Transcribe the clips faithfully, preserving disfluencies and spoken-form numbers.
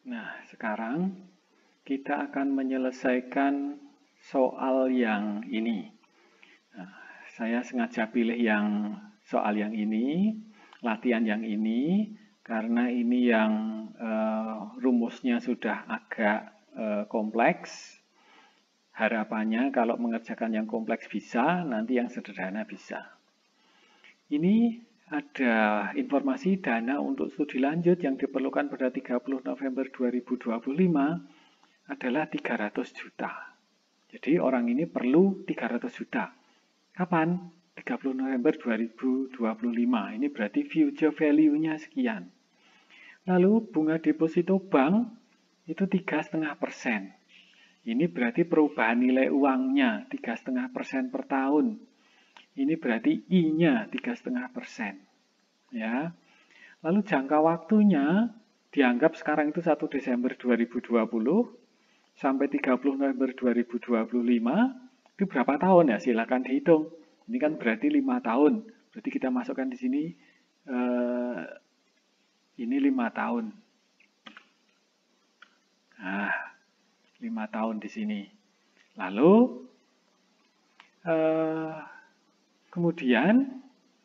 Nah, sekarang kita akan menyelesaikan soal yang ini. Nah, saya sengaja pilih yang soal yang ini, latihan yang ini, karena ini yang uh, rumusnya sudah agak uh, kompleks. Harapannya kalau mengerjakan yang kompleks bisa, nanti yang sederhana bisa. Ini ada informasi dana untuk studi lanjut yang diperlukan pada tiga puluh November dua ribu dua puluh lima adalah tiga ratus juta. Jadi orang ini perlu tiga ratus juta. Kapan? tiga puluh November dua ribu dua puluh lima. Ini berarti future value-nya sekian. Lalu bunga deposito bank itu tiga koma lima persen. Ini berarti perubahan nilai uangnya tiga koma lima persen per tahun. Ini berarti I-nya tiga koma lima persen. Ya. Lalu jangka waktunya dianggap sekarang itu satu Desember dua ribu dua puluh sampai tiga puluh November dua ribu dua puluh lima. Itu berapa tahun ya? Silakan dihitung. Ini kan berarti lima tahun. Berarti kita masukkan di sini eh, ini lima tahun. Nah, lima tahun di sini. Lalu eh, kemudian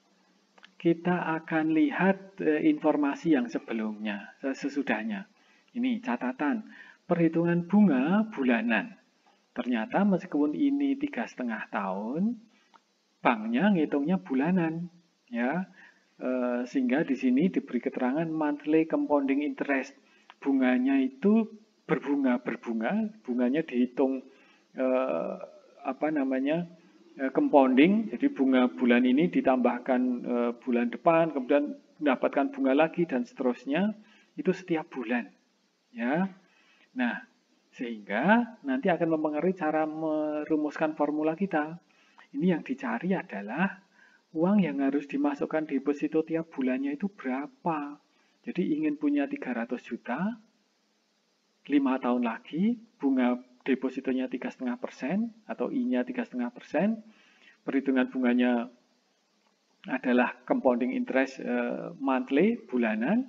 kita akan lihat e, informasi yang sebelumnya, sesudahnya. Ini catatan, perhitungan bunga bulanan. Ternyata meskipun ini tiga setengah tahun, banknya ngitungnya bulanan, ya, e, sehingga di sini diberi keterangan monthly compounding interest. Bunganya itu berbunga berbunga, bunganya dihitung e, apa namanya? compounding, jadi bunga bulan ini ditambahkan e, bulan depan, kemudian mendapatkan bunga lagi dan seterusnya, itu setiap bulan, ya. Nah, sehingga nanti akan mempengaruhi cara merumuskan formula kita. Ini yang dicari adalah uang yang harus dimasukkan deposito tiap bulannya itu berapa. Jadi ingin punya tiga ratus juta, lima tahun lagi, bunga depositonya tiga koma lima persen atau I-nya tiga koma lima persen, perhitungan bunganya adalah compounding interest uh, monthly, bulanan.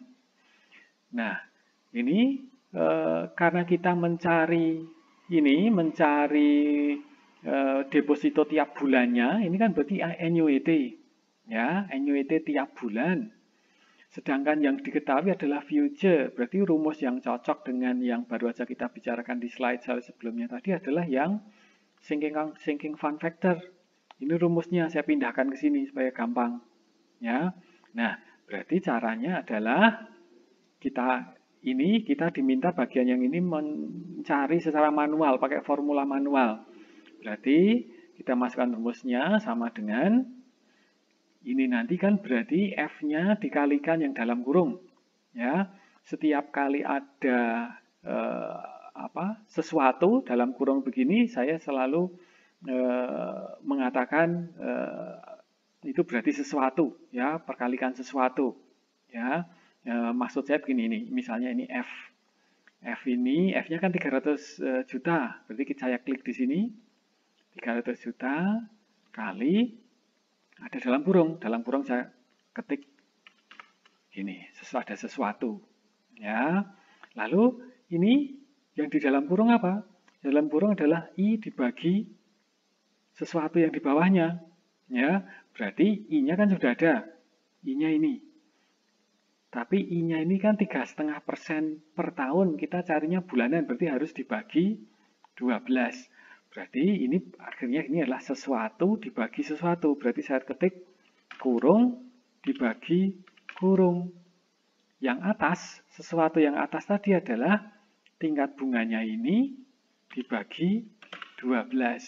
Nah, ini uh, karena kita mencari ini, mencari uh, deposito tiap bulannya, ini kan berarti annuity, ya, annuity tiap bulan. Sedangkan yang diketahui adalah future, berarti rumus yang cocok dengan yang baru saja kita bicarakan di slide sebelumnya tadi adalah yang sinking, sinking fund factor. Ini rumusnya saya pindahkan ke sini supaya gampang. Ya. Nah, berarti caranya adalah kita ini kita diminta bagian yang ini mencari secara manual, pakai formula manual. Berarti kita masukkan rumusnya sama dengan ini nanti kan berarti F-nya dikalikan yang dalam kurung. Ya, setiap kali ada eh, apa sesuatu dalam kurung begini, saya selalu eh, mengatakan eh, itu berarti sesuatu, ya, perkalikan sesuatu. Ya, eh, maksud saya begini ini, misalnya ini F. F ini, F-nya kan tiga ratus juta. Berarti saya klik di sini, tiga ratus juta kali ada dalam kurung, dalam kurung saya ketik gini, ada sesuatu, ya. Lalu ini yang di dalam kurung apa? Dalam kurung adalah I dibagi sesuatu yang di bawahnya, ya. Berarti I-nya kan sudah ada, I-nya ini. Tapi I-nya ini kan tiga koma lima persen per tahun, kita carinya bulanan, berarti harus dibagi dua belas. Berarti ini akhirnya ini adalah sesuatu dibagi sesuatu. Berarti saya ketik kurung dibagi kurung. Yang atas, sesuatu yang atas tadi adalah tingkat bunganya ini dibagi dua belas.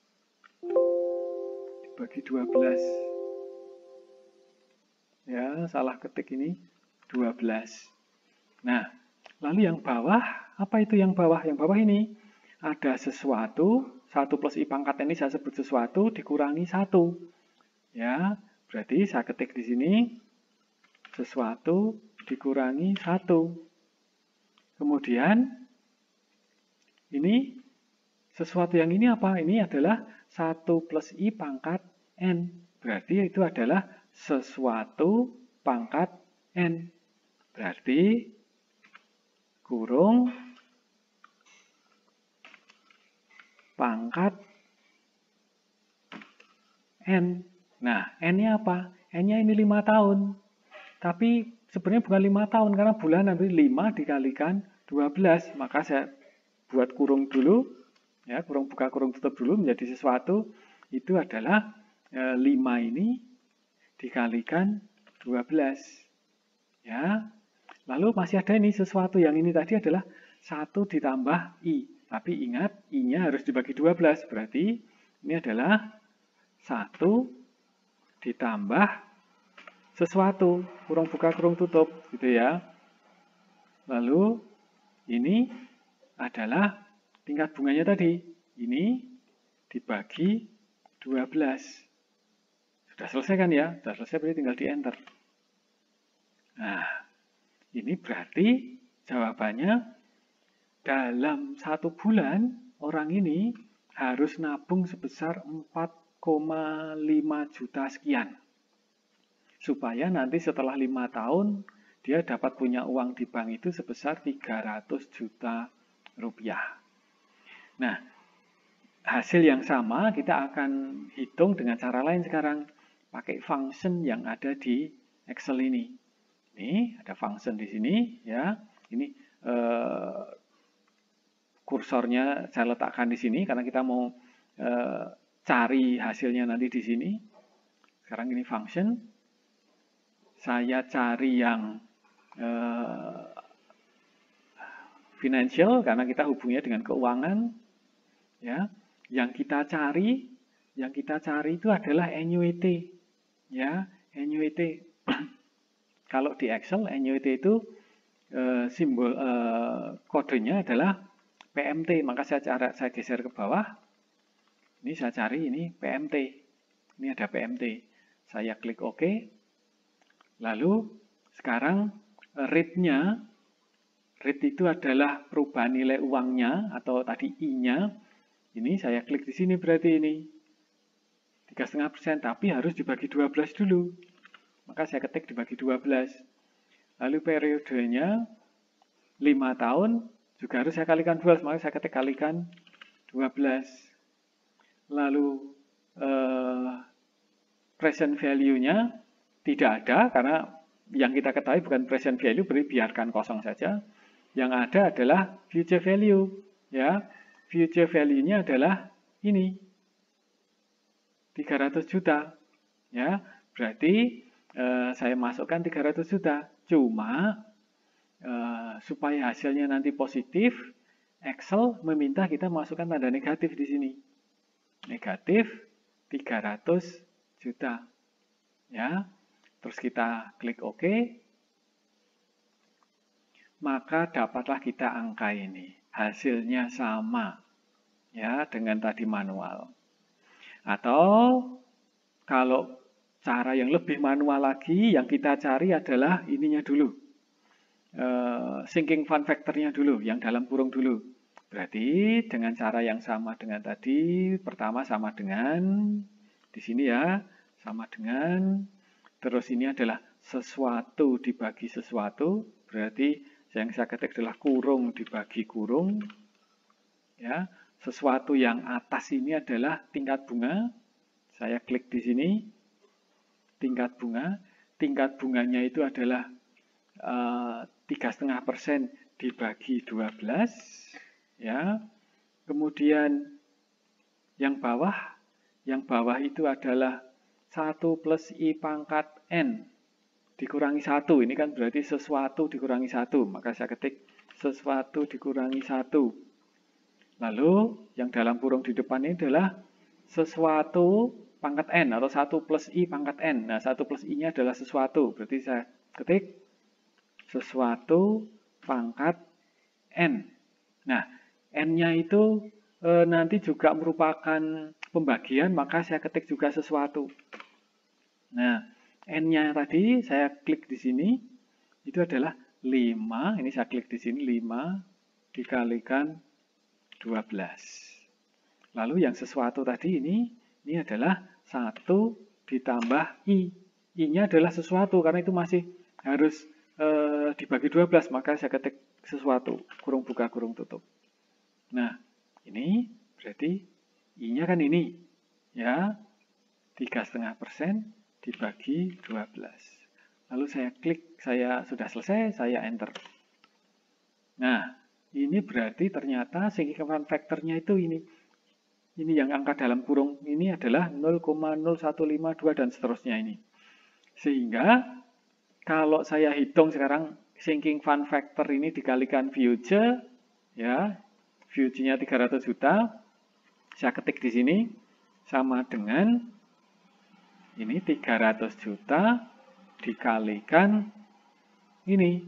Dibagi dua belas. Ya, salah ketik ini dua belas. Nah, lalu yang bawah, apa itu yang bawah? Yang bawah ini ada sesuatu, satu plus I pangkat ini saya sebut sesuatu, dikurangi satu. Ya, berarti saya ketik di sini, sesuatu dikurangi satu. Kemudian, ini, sesuatu yang ini apa? Ini adalah satu plus I pangkat N. Berarti itu adalah sesuatu pangkat N. Berarti, kurung pangkat N. Nah, N-nya apa? N-nya ini lima tahun. Tapi sebenarnya bukan lima tahun, karena bulan nanti lima dikalikan dua belas. Maka saya buat kurung dulu, ya, kurung buka kurung tutup dulu menjadi sesuatu. Itu adalah e, lima ini dikalikan dua belas. Ya. Lalu masih ada ini sesuatu, yang ini tadi adalah satu ditambah I. Tapi ingat, I-nya harus dibagi dua belas. Berarti ini adalah satu ditambah sesuatu, kurung buka kurung tutup, gitu ya. Lalu ini adalah tingkat bunganya tadi. Ini dibagi dua belas. Sudah selesai kan ya? Sudah selesai, berarti tinggal di enter. Nah, ini berarti jawabannya dalam satu bulan orang ini harus nabung sebesar empat koma lima juta sekian. Supaya nanti setelah lima tahun dia dapat punya uang di bank itu sebesar tiga ratus juta rupiah. Nah, hasil yang sama kita akan hitung dengan cara lain sekarang. Pakai function yang ada di Excel ini. Ini ada function di sini, ya. Ini eh, kursornya saya letakkan di sini karena kita mau eh, cari hasilnya nanti di sini. Sekarang ini function. Saya cari yang eh, financial karena kita hubungnya dengan keuangan. Ya, yang kita cari, yang kita cari itu adalah annuity. Ya, annuity. Kalau di Excel annuity itu eh, simbol eh, kodenya adalah P M T, maka saya cara saya geser ke bawah. Ini saya cari ini P M T. Ini ada P M T. Saya klik OK. Lalu sekarang rate-nya, rate itu adalah perubahan nilai uangnya atau tadi I-nya. Ini saya klik di sini berarti ini tiga koma lima persen, tapi harus dibagi dua belas dulu. Maka saya ketik dibagi dua belas. Lalu periodenya lima tahun. Juga harus saya kalikan dua belas, maka saya ketik kalikan dua belas. Lalu eh, present value-nya tidak ada, karena yang kita ketahui bukan present value, berarti biarkan kosong saja. Yang ada adalah future value. Ya, future value-nya adalah ini, tiga ratus juta. Ya, berarti eh, saya masukkan tiga ratus juta. Cuma Uh, supaya hasilnya nanti positif, Excel meminta kita masukkan tanda negatif di sini. Negatif tiga ratus juta. Ya. Terus kita klik OK. Maka dapatlah kita angka ini. Hasilnya sama ya dengan tadi manual. Atau kalau cara yang lebih manual lagi, yang kita cari adalah ininya dulu. Uh, sinking fund factor-nya dulu, yang dalam kurung dulu. Berarti dengan cara yang sama dengan tadi, pertama sama dengan di sini ya, sama dengan, terus ini adalah sesuatu dibagi sesuatu, berarti yang saya ketik adalah kurung dibagi kurung. Ya, sesuatu yang atas ini adalah tingkat bunga. Saya klik di sini, tingkat bunga. Tingkat bunganya itu adalah tiga koma lima persen dibagi dua belas, ya. Kemudian yang bawah, yang bawah itu adalah satu plus I pangkat N dikurangi satu. Ini kan berarti sesuatu dikurangi satu. Maka saya ketik sesuatu dikurangi satu. Lalu yang dalam kurung di depan ini adalah sesuatu pangkat N atau satu plus I pangkat N. Nah, satu plus I-nya adalah sesuatu. Berarti saya ketik sesuatu pangkat N. Nah, N-nya itu e, nanti juga merupakan pembagian, maka saya ketik juga sesuatu. Nah, N-nya tadi saya klik di sini, itu adalah lima, ini saya klik di sini, lima dikalikan dua belas. Lalu yang sesuatu tadi ini, ini adalah satu ditambah I. I-nya adalah sesuatu, karena itu masih harus E, dibagi dua belas, maka saya ketik sesuatu, kurung buka, kurung tutup. Nah, ini berarti I-nya kan ini, ya, tiga koma lima persen dibagi dua belas. Lalu saya klik, saya sudah selesai, saya enter. Nah, ini berarti ternyata significant factor-nya itu ini. Ini yang angka dalam kurung ini adalah nol koma nol satu lima dua dan seterusnya ini. Sehingga kalau saya hitung sekarang sinking fund factor ini dikalikan future, ya, future-nya tiga ratus juta, saya ketik di sini sama dengan ini tiga ratus juta dikalikan ini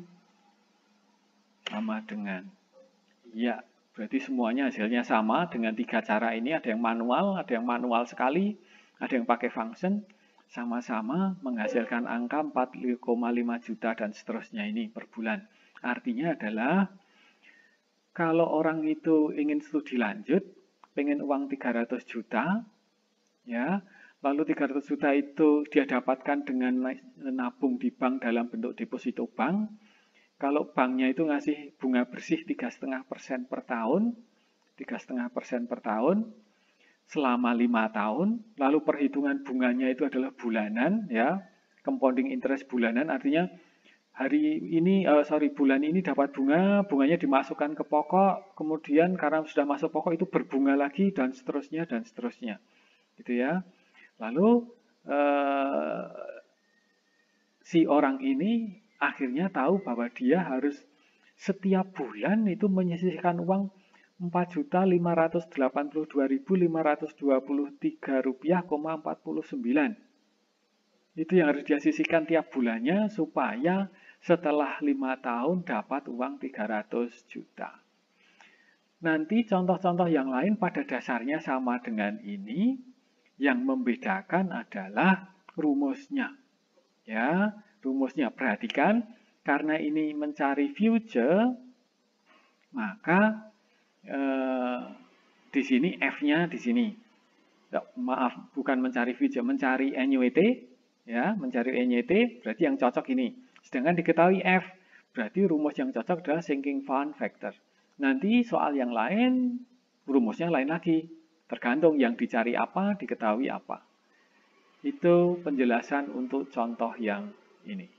sama dengan, ya, berarti semuanya hasilnya sama dengan tiga cara ini. Ada yang manual, ada yang manual sekali, ada yang pakai function, sama-sama menghasilkan angka empat koma lima juta dan seterusnya ini per bulan. Artinya adalah kalau orang itu ingin studi lanjut, pengen uang tiga ratus juta, ya, lalu tiga ratus juta itu dia dapatkan dengan nabung di bank dalam bentuk deposito bank. Kalau banknya itu ngasih bunga bersih tiga koma lima persen per tahun, tiga koma lima persen per tahun, selama lima tahun, lalu perhitungan bunganya itu adalah bulanan, ya, compounding interest bulanan, artinya hari ini, uh, sorry, bulan ini dapat bunga, bunganya dimasukkan ke pokok, kemudian karena sudah masuk pokok itu berbunga lagi, dan seterusnya, dan seterusnya. Gitu ya. Lalu, uh, si orang ini akhirnya tahu bahwa dia harus setiap bulan itu menyisihkan uang empat juta lima ratus delapan puluh dua ribu lima ratus dua puluh tiga rupiah koma empat puluh sembilan. Itu yang harus dia sisihkan tiap bulannya supaya setelah lima tahun dapat uang tiga ratus juta. Nanti contoh-contoh yang lain pada dasarnya sama dengan ini. Yang membedakan adalah rumusnya. Ya, rumusnya perhatikan, karena ini mencari future, maka eh, di sini F-nya di sini. Maaf, bukan mencari future, mencari annuity, ya, mencari annuity berarti yang cocok ini. Sedangkan diketahui F, berarti rumus yang cocok adalah sinking fund factor. Nanti soal yang lain, rumusnya lain lagi. Tergantung yang dicari apa, diketahui apa. Itu penjelasan untuk contoh yang ini.